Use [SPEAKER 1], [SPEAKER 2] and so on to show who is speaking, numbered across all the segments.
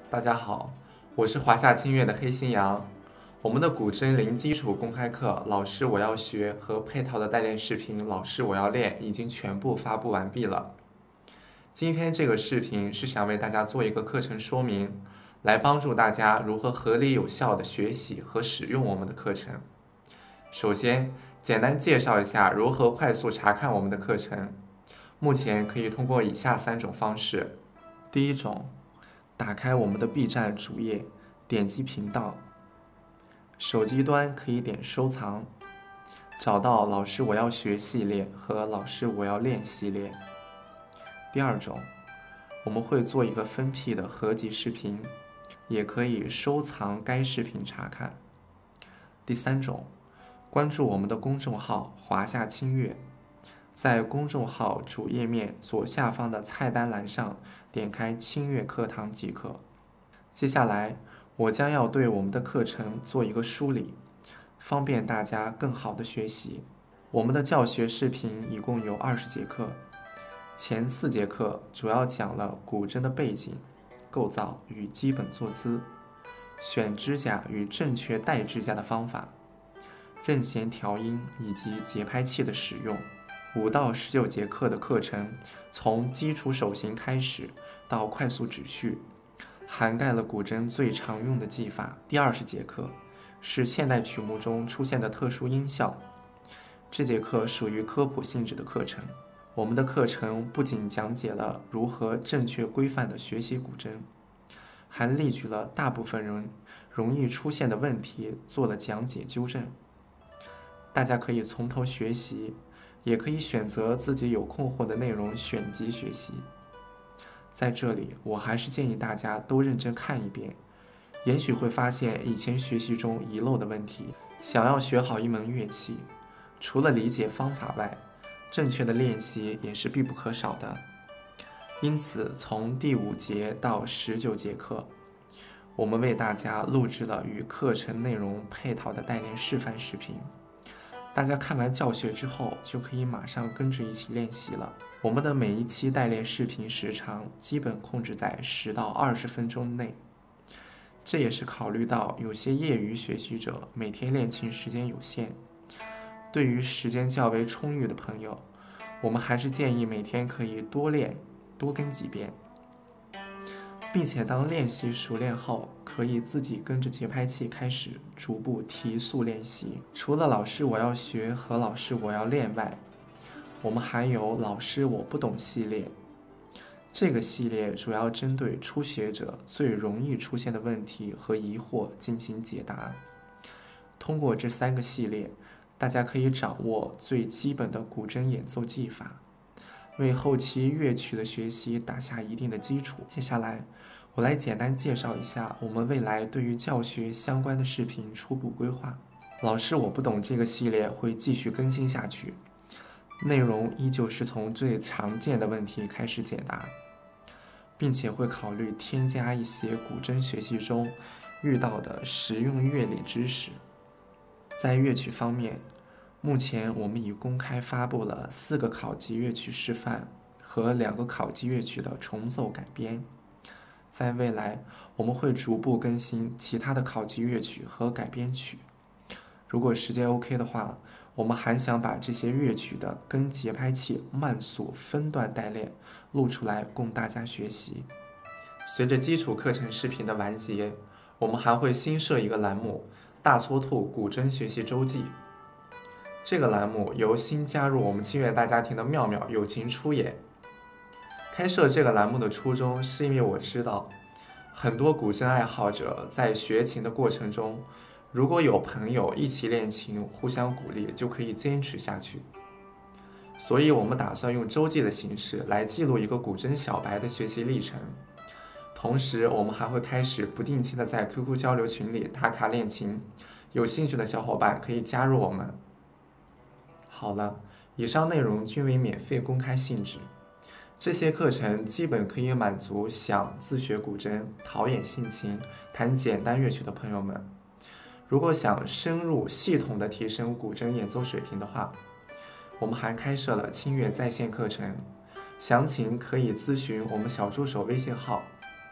[SPEAKER 1] 大家好，我是华夏清乐的黑心羊。我们的古筝零基础公开课《老师我要学》和配套的带练视频《老师我要练》已经全部发布完毕了。今天这个视频是想为大家做一个课程说明，来帮助大家如何合理有效的学习和使用我们的课程。首先，简单介绍一下如何快速查看我们的课程。目前可以通过以下3种方式。第一种，打开我们的 B 站主页，点击频道，手机端可以点收藏，找到老师我要学系列和老师我要练系列。第二种，我们会做一个分批的合集视频，也可以收藏该视频查看。第三种，关注我们的公众号华夏清乐，在公众号主页面左下方的菜单栏上点开清乐课堂即可。接下来我将要对我们的课程做一个梳理，方便大家更好的学习。我们的教学视频一共有20节课，前4节课主要讲了古筝的背景、构造与基本坐姿，选指甲与正确戴指甲的方法，任弦调音以及节拍器的使用。5到19节课的课程，从基础手型开始到快速指序，涵盖了古筝最常用的技法。第20节课是现代曲目中出现的特殊音效，这节课属于科普性质的课程。我们的课程不仅讲解了如何正确规范地学习古筝，还列举了大部分人容易出现的问题，做了讲解纠正。大家可以从头学习，也可以选择自己有困惑的内容选集学习。在这里，我还是建议大家都认真看一遍，也许会发现以前学习中遗漏的问题。想要学好一门乐器，除了理解方法外，正确的练习也是必不可少的。因此，从第5节到19节课，我们为大家录制了与课程内容配套的带练示范视频。大家看完教学之后，就可以马上跟着一起练习了。我们的每一期带练视频时长基本控制在10到20分钟内，这也是考虑到有些业余学习者每天练琴时间有限，对于时间较为充裕的朋友，我们还是建议每天可以多练多跟几遍，并且当练习熟练后，可以自己跟着节拍器开始逐步提速练习。除了老师我要学和老师我要练外，我们还有老师我不懂系列。这个系列主要针对初学者最容易出现的问题和疑惑进行解答。通过这3个系列，大家可以掌握最基本的古筝演奏技法，为后期乐曲的学习打下一定的基础。接下来，我来简单介绍一下我们未来对于教学相关的视频初步规划。老师我不懂这个系列会继续更新下去，内容依旧是从最常见的问题开始解答，并且会考虑添加一些古筝学习中遇到的实用乐理知识。在乐曲方面，目前我们已公开发布了4个考级乐曲示范和2个考级乐曲的重奏改编。在未来，我们会逐步更新其他的考级乐曲和改编曲。如果时间 OK 的话，我们还想把这些乐曲的跟节拍器慢速分段带练录出来供大家学习。随着基础课程视频的完结，我们还会新设一个栏目大搓兔古筝学习周记。这个栏目由新加入我们清乐大家庭的妙妙友情出演。开设这个栏目的初衷是因为我知道很多古筝爱好者在学琴的过程中，如果有朋友一起练琴，互相鼓励，就可以坚持下去。所以我们打算用周记的形式来记录一个古筝小白的学习历程。同时，我们还会开始不定期的在 QQ 交流群里打卡练琴，有兴趣的小伙伴可以加入我们。好了，以上内容均为免费公开性质，这些课程基本可以满足想自学古筝、陶冶性情、弹简单乐曲的朋友们。如果想深入系统的提升古筝演奏水平的话，我们还开设了清乐在线课程，详情可以咨询我们小助手微信号。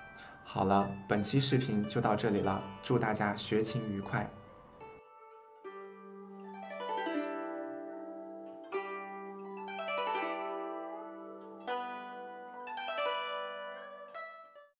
[SPEAKER 1] 好了，本期视频就到这里了，祝大家学琴愉快。